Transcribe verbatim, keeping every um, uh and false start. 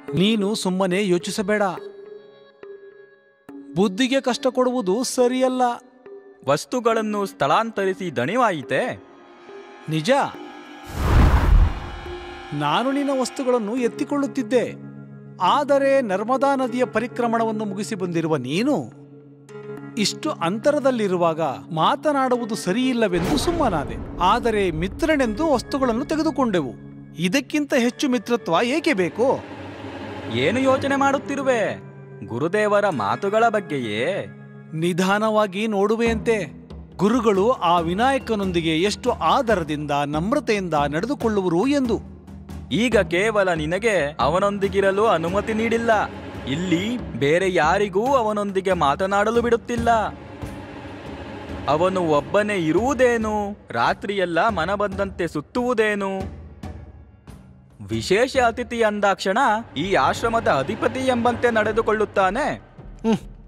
ನೀನು ಸುಮ್ಮನೆ ಯೋಚಿಸಬೇಡ. ಬುದ್ಧಿಗೆ ಕಷ್ಟ ಕೊಡುವುದು ಸರಿಯಲ್ಲ. ವಸ್ತುಗಳನ್ನು ಸ್ಥಳಾಂತರಿಸಿ ದಣಿವಾಯಿತೆ. ನಿಜ, ನಾನು ನಿನ್ನ ವಸ್ತುಗಳನ್ನು ಎತ್ತಿಕೊಳ್ಳುತ್ತಿದ್ದೆ. ಆದರೆ ನರ್ಮದಾ ನದಿಯ ಪರಿಕ್ರಮಣವನ್ನು ಮುಗಿಸಿ ಬಂದಿರುವ ನೀನು ಇಷ್ಟು ಅಂತರದಲ್ಲಿರುವಾಗ ಮಾತನಾಡುವುದು ಸರಿಯಿಲ್ಲವೆಂದು ಸುಮ್ಮನಾದೆ. ಆದರೆ ಮಿತ್ರನೆಂದು ವಸ್ತುಗಳನ್ನು ತೆಗೆದುಕೊಂಡೆವು. ಇದಕ್ಕಿಂತ ಹೆಚ್ಚು ಮಿತ್ರತ್ವ ಏಕೆ ಬೇಕು? ಏನು ಯೋಚನೆ ಮಾಡುತ್ತಿರುವೆ? ಗುರುದೇವರ ಮಾತುಗಳ ಬಗ್ಗೆಯೇ? ನಿಧಾನವಾಗಿ ನೋಡುವೆಯಂತೆ. ಗುರುಗಳು ಆ ವಿನಾಯಕನೊಂದಿಗೆ ಎಷ್ಟು ಆದರದಿಂದ ನಮ್ರತೆಯಿಂದ ನಡೆದುಕೊಳ್ಳುವರು ಎಂದು. ಈಗ ಕೇವಲ ನಿನಗೆ ಅವನೊಂದಿಗಿರಲು ಅನುಮತಿ ನೀಡಿಲ್ಲ. ಇಲ್ಲಿ ಬೇರೆ ಯಾರಿಗೂ ಅವನೊಂದಿಗೆ ಮಾತನಾಡಲು ಬಿಡುತ್ತಿಲ್ಲ. ಅವನು ಒಬ್ಬನೇ ಇರುವುದೇನು? ರಾತ್ರಿಯೆಲ್ಲ ಮನ ಬಂದಂತೆ ಸುತ್ತುವುದೇನು? ವಿಶೇಷ ಅತಿಥಿ ಅಂದಾಕ್ಷಣ ಈ ಆಶ್ರಮದ ಅಧಿಪತಿ ಎಂಬಂತೆ ನಡೆದುಕೊಳ್ಳುತ್ತಾನೆ. ಹ್ಮ್